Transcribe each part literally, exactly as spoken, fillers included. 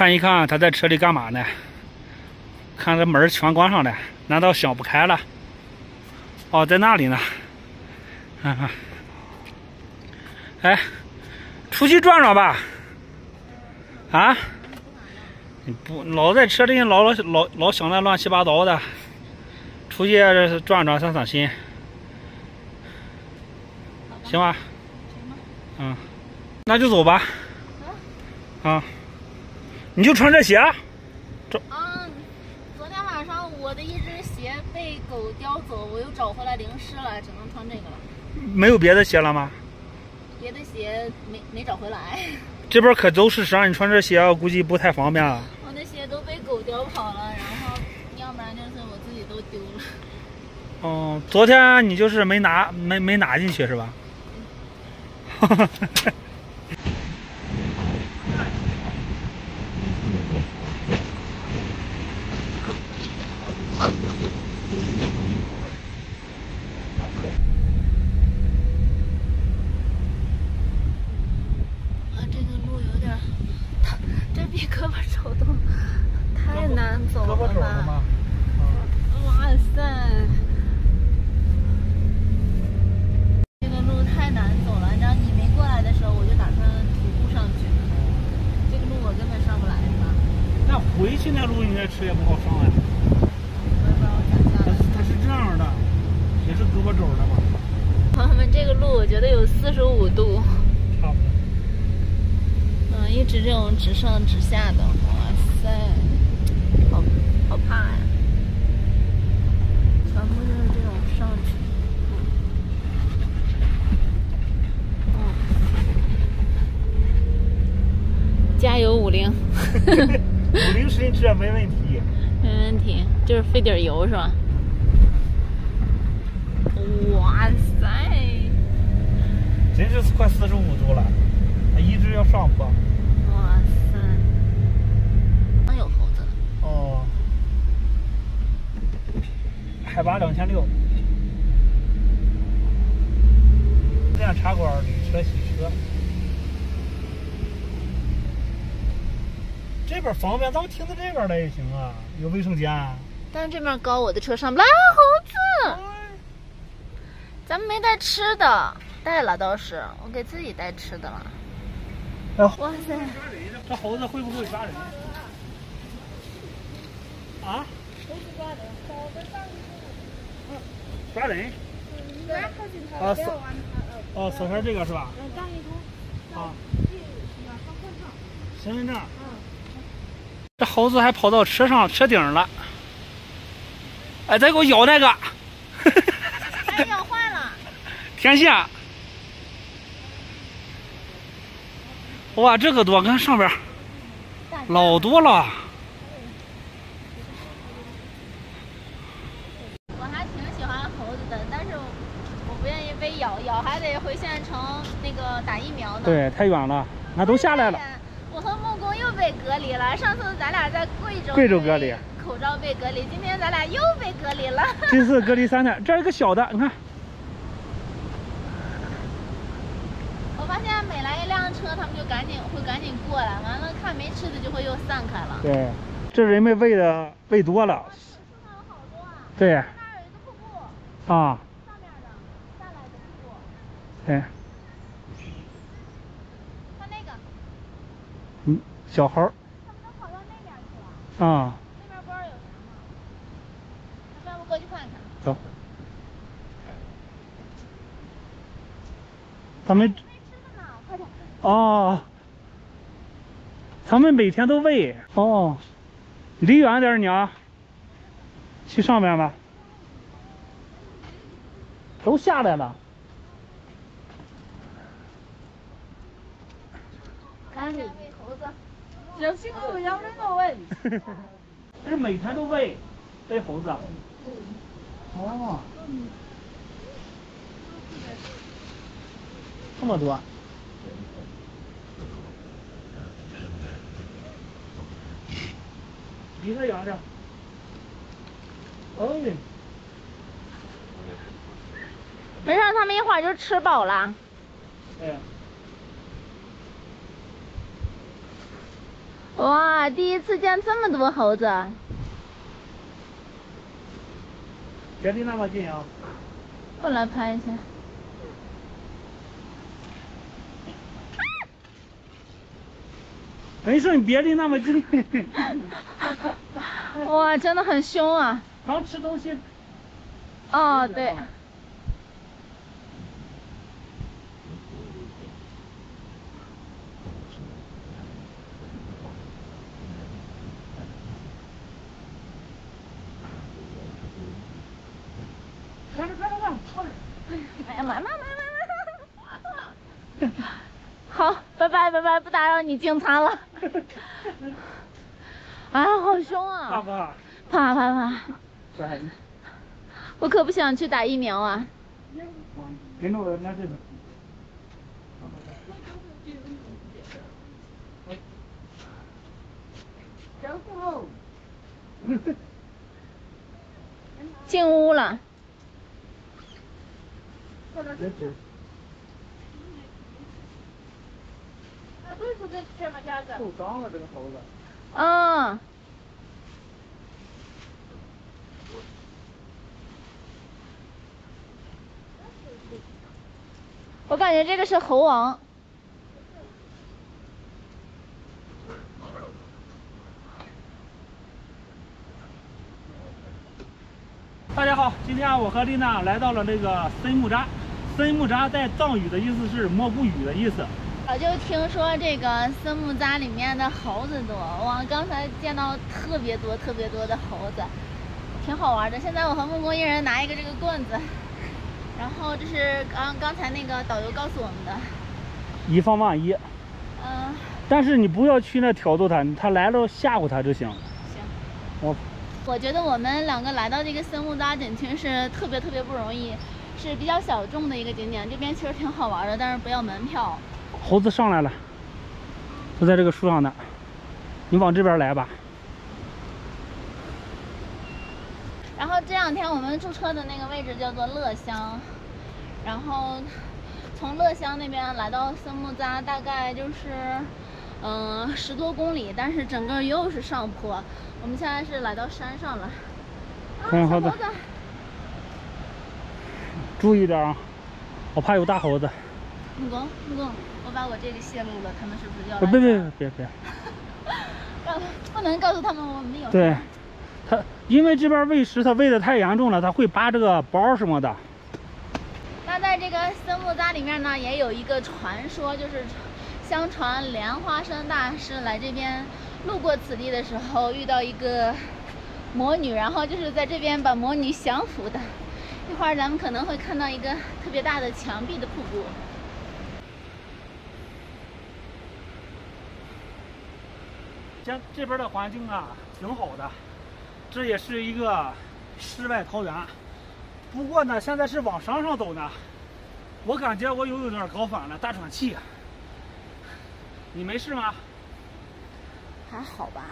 看一看他在车里干嘛呢？看这门全关上了，难道想不开了？哦，在那里呢。看看，哎，出去转转吧。啊？你不老在车里老老老老想那乱七八糟的，出去转转散散心，行吧？嗯，那就走吧。啊，你就穿这鞋？ 这啊，昨天晚上我的一只鞋被狗叼走，我又找回来淋湿了，只能穿这个了。 没有别的鞋了吗？ 别的鞋没没找回来。这边可都是山，你穿这鞋我估计不太方便啊。 我的鞋都被狗叼跑了，然后要不然就是我自己都丢了。 哦，昨天你就是没拿没没拿进去是吧？哈哈。 比胳膊肘都太难走了吧！哇塞，这个路太难走了。然后你没过来的时候，我就打算徒步上去。这个路我根本上不来，是吧？ 那回去那路应该车也不好上呀。 我也不知道我咋下的。 它是这样的，也是胳膊肘的吧？ 朋友们，这个路我觉得有四十五度。 差不多。 嗯，一直这种直上直下的，哇塞，好好怕呀！全部就是这种上去。嗯，加油五菱！ 五菱神车没问题。 没问题，就是费点油是吧？哇塞！ 真是快四十五度了，它一直要上坡。 哇塞！那有猴子。 哦。海拔两千六。店茶馆、旅车、洗车。这边方便，咱们停在这边来也行啊，有卫生间。 但是这边高，我的车上不来。猴子！咱们没带吃的，带了倒是，我给自己带吃的了。哇塞！ 这猴子会不会抓人？啊？ 不是抓人，猴子上去。 抓人？ 对，靠近它，不要往它。 哦，手上这个是吧？ 嗯，刚一头。 啊。 要上身上。 身份证。 嗯。 这猴子还跑到车上车顶了。哎，再给我咬那个。 把咬坏了。 天线。哇，这个多，看上边老多了。 我还挺喜欢猴子的，但是我不愿意被咬，咬还得回县城那个打疫苗呢。 对，太远了，俺都下来了。 我和木工又被隔离了，上次咱俩在贵州贵州隔离， 口罩被隔离，今天咱俩又被隔离了。 这次隔离三天，这儿有个小的，你看。 我发现每来一辆车，他们就赶紧会赶紧过来，完了看没吃的就会又散开了。 对，这人们喂的喂多了。 树上有好多啊。 对。 那儿有一个瀑布。 啊。 上面的下来的瀑布。 对。 看那个。 嗯，小猴。 他们都跑到那边去了。 啊。 那边不知道有啥吗？那要不过去看看。 走。他们。哦，他们每天都喂哦，离远点你啊，去上边吧，都下来了。 看你喂猴子， 小心狗咬人了喂。 这是每天都喂喂猴子。哦。这么多。离他远点。哦。 没事，他们一会儿就吃饱了。 对。 哇，第一次见这么多猴子。 别离那么近啊！ 我来拍一下。 没事，你别离那么近。 哇，真的很凶啊！ 刚吃东西。 哦，对。 快点快点快点！ 哎呀妈妈妈妈妈！好，拜拜拜拜，不打扰你进餐了。啊，好凶啊！ 怕不怕？ 怕怕怕！ 乖。 我可不想去打疫苗啊。 跟着我那这个。 进屋了。 受伤了这个猴子。 嗯。我感觉这个是猴王。 大家好，今天我和丽娜来到了这个森木扎。森木扎在藏语的意思是蘑菇雨的意思。 早就听说这个森木扎里面的猴子多，哇！刚才见到特别多特别多的猴子，挺好玩的。现在我和木工一人拿一个这个棍子，然后这是刚刚才那个导游告诉我们的， 以防万一。 嗯。 但是你不要去那挑逗它，它来了吓唬它就行。 行。 我。 我觉得我们两个来到这个森木扎景区是特别特别不容易，是比较小众的一个景点。这边其实挺好玩的，但是不要门票。 猴子上来了，就在这个树上呢。你往这边来吧。 然后这两天我们驻车的那个位置叫做乐乡，然后从乐乡那边来到森木扎大概就是嗯、呃、十多公里，但是整个又是上坡。我们现在是来到山上了。 看猴子，注意点啊，我怕有大猴子。 木工，木工，我把我这个泄露了，他们是不是要来？ 别别别别别！ 不能告诉他们我们有。 对，他因为这边喂食它喂的太严重了，它会扒这个包什么的。 那在这个森木扎里面呢，也有一个传说，就是相传莲花生大师来这边路过此地的时候，遇到一个魔女，然后就是在这边把魔女降服的。一会儿咱们可能会看到一个特别大的墙壁的瀑布。 像这边的环境啊，挺好的，这也是一个世外桃源。不过呢，现在是往山上走呢，我感觉我有有点高反了，大喘气。你没事吗？ 还好吧。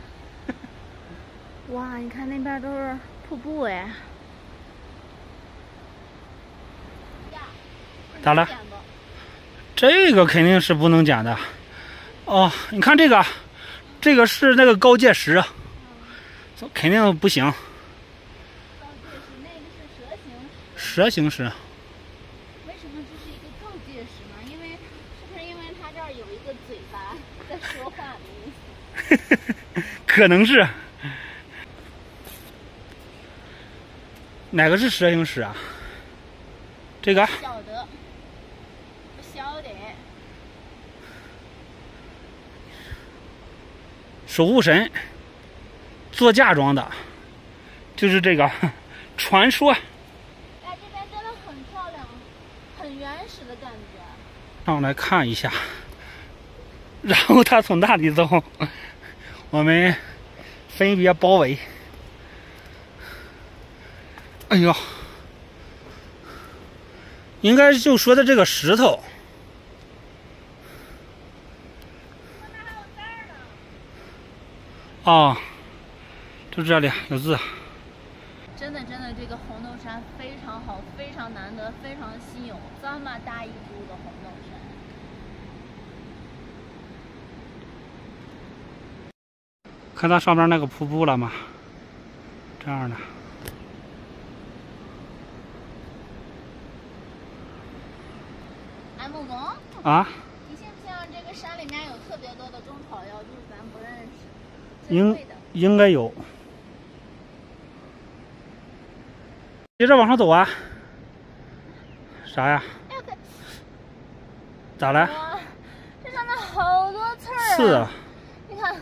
哇，你看那边都是瀑布哎。 咋了？这个肯定是不能捡的。哦，你看这个，这个是那个高界石，嗯、肯定不行。 高界石那个是蛇形石。 蛇形石。 为什么这是一个高界石呢？因为是不是因为它这儿有一个嘴巴在说话的意思？ 可能是。哪个是蛇形石啊？这个。 小的。小的。 守护神做嫁妆的，就是这个传说。 哎，这边真的很漂亮，很原始的感觉。 上来看一下，然后他从那里走，我们分别包围。哎呦，应该就说的这个石头。哦，就这里有字。 真的真的，这个红豆杉非常好，非常难得，非常稀有，这么大一株的红豆杉。 看到上面那个瀑布了吗？这样的。 哎，木总。 啊？ 你信不信这个山里面有特别多的中草药，就是咱不认识？ 应应该有。接着往上走啊。啥呀？ 哎呀， 咋了？ 这上面好多刺儿啊！ 是啊。 你看。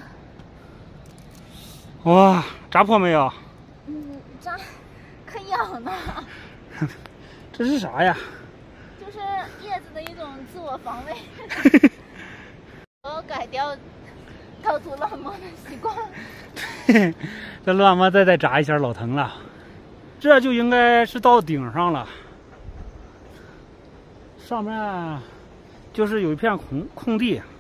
哇，扎破没有？ 嗯，扎，可痒呢。 这是啥呀？ 就是叶子的一种自我防卫。我要改掉到处乱摸的习惯。 这乱摸再再扎一下，老疼了。这就应该是到顶上了。上面就是有一片空空地。